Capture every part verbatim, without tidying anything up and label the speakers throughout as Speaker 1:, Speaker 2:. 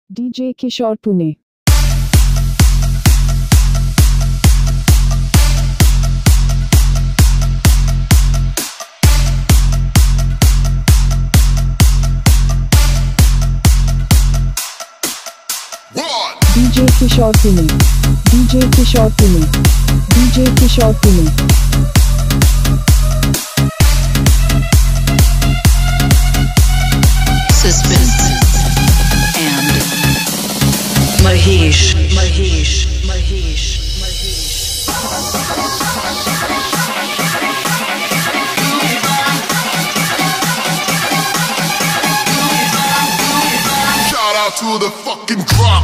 Speaker 1: DJ Kishore Pune. DJ Kishore Pune, DJ Kishore Pune, DJ Kishore Pune.
Speaker 2: Suspense and Mahesh, Mahesh, Mahesh, Mahesh.
Speaker 3: Shout out to the fucking drop.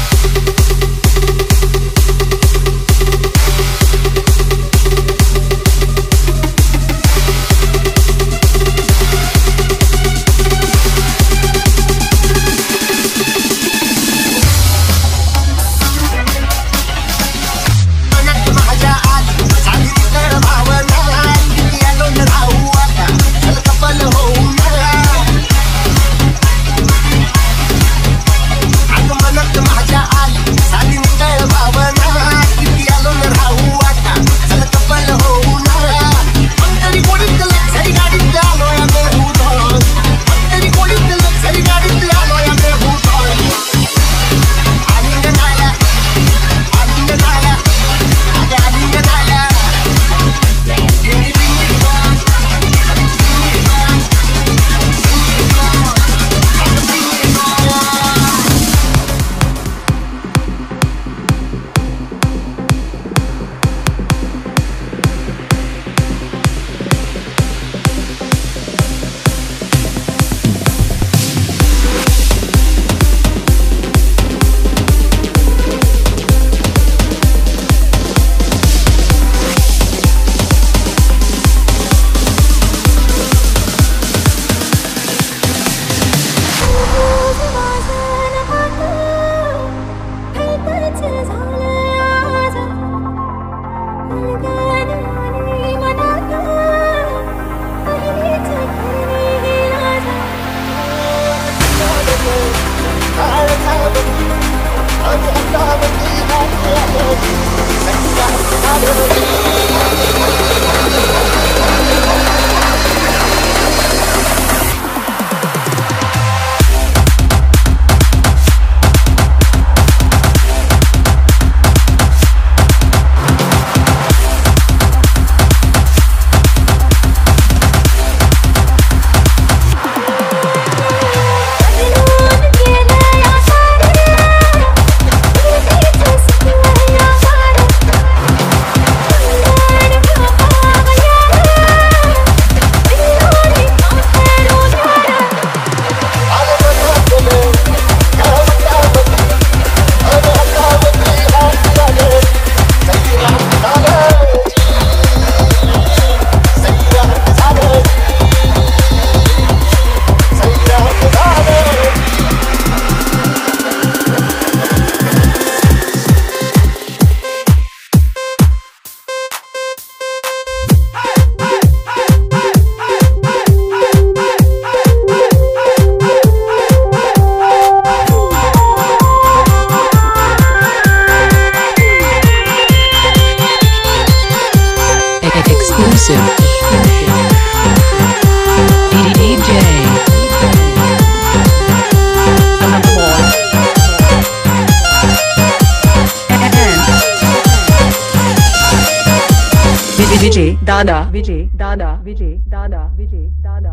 Speaker 2: Vijay दादा विजय दादा विजय दादा विजय दादा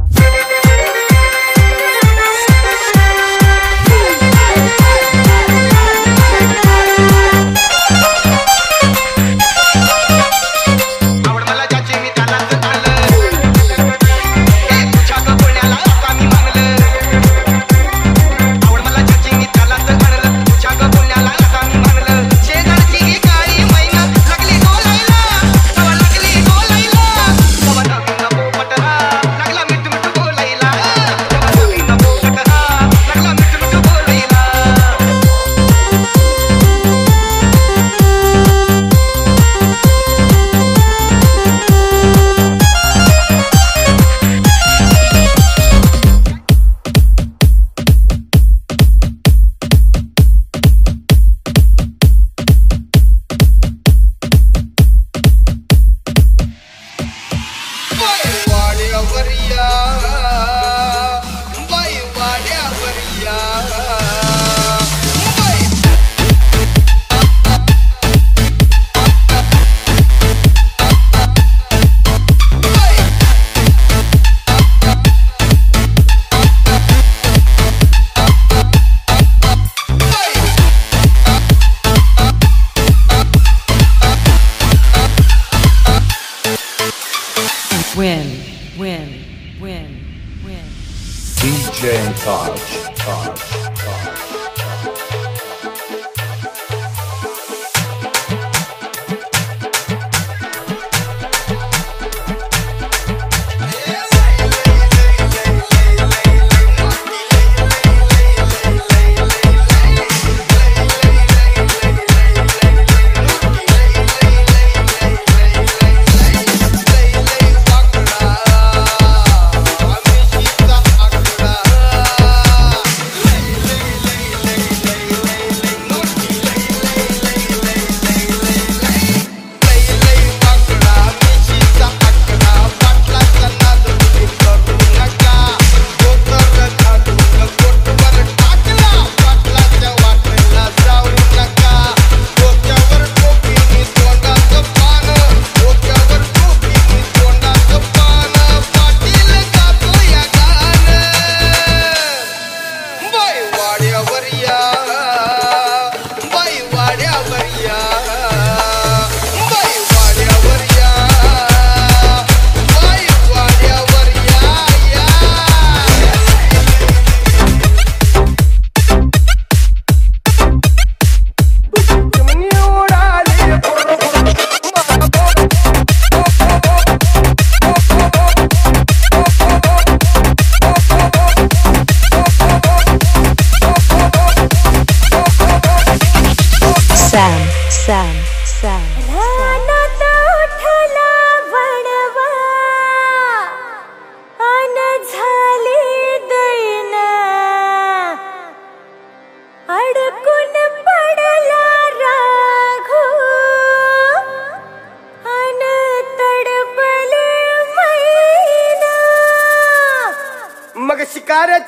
Speaker 4: लागला मिठ मिठ बोलायला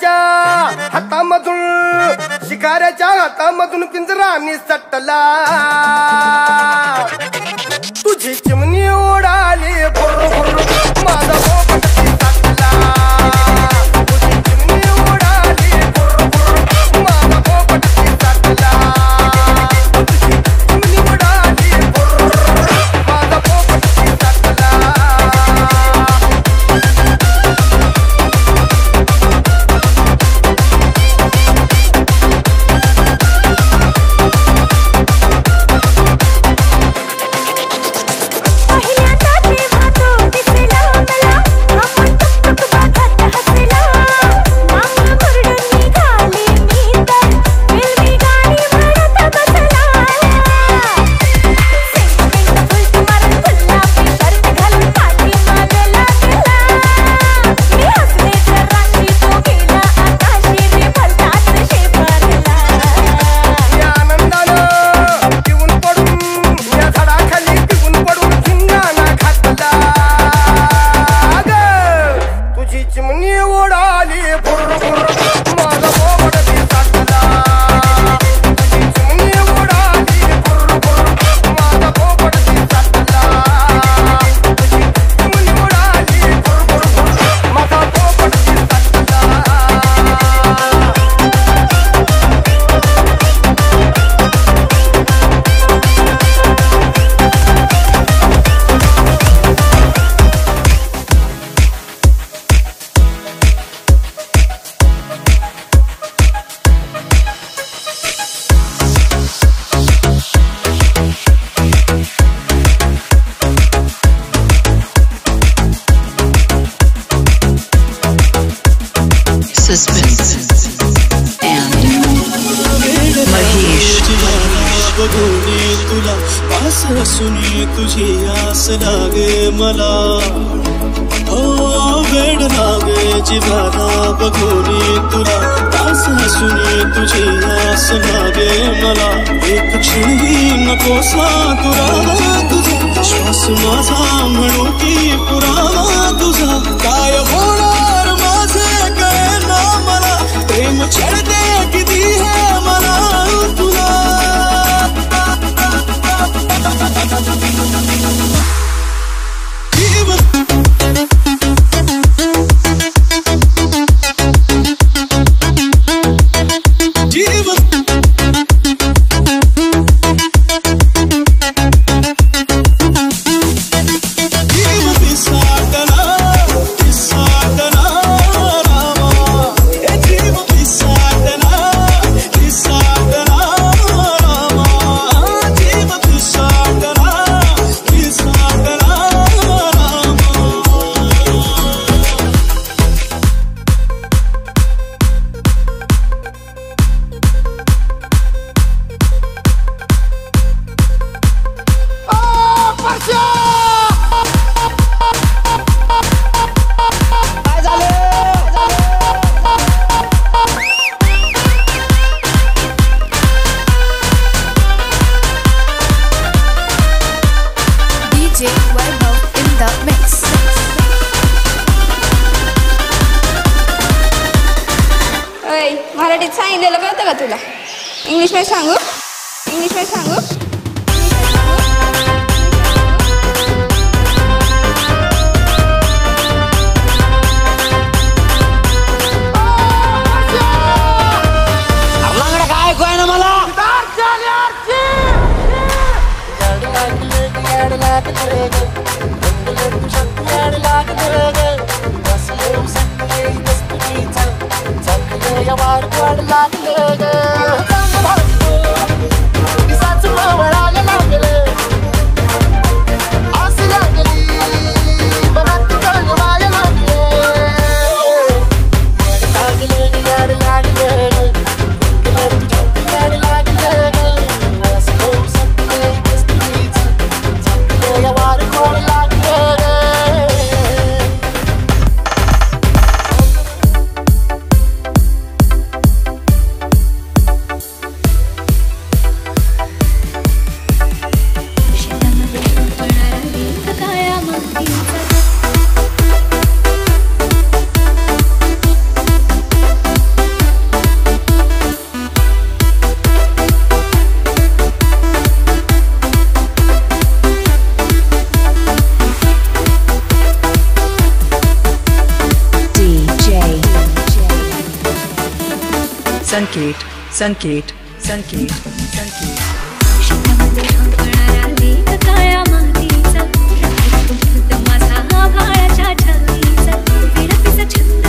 Speaker 4: शिकाऱ्याच्या हातामधून शिकाऱ्याच्या हातामधून पिंजरा निसटला तुझी चिमणी उडाली भुर भुर माझा पोपट निसटला तुझी चिमणी उडाली भुर भुर माझा पोपट निसटला तुझी चिमणी उडाली भुर भुर माझा पोपट निसटला
Speaker 5: Suspense and Mahesh.
Speaker 6: बघूनी तुला पास सुनी तुझी आस लागे मला ओ वेड लागे जिवाला बघूनी तुला पास सुनी तुझी आस लागे मला एक क्षणही नकोसा तुरा तुझा श्वास माझा म्हणू की पुरावा तुझा काय होणार माझे काय ना मला प्रेम छेडते किती है मला तुला
Speaker 7: मराठीत सांगितलेलं कळतं का तुला? इंग्लिश मध्ये सांगू? इंग्लिश मध्ये सांगू?
Speaker 6: काय काय ना मला
Speaker 4: Water
Speaker 2: संकेत संकेत संकेत संकेत
Speaker 8: शेतामध्ये हंपणारा लेक काळ्या मातीचा, माझा आभाळाच्या छातीचा, विडपीचा छंद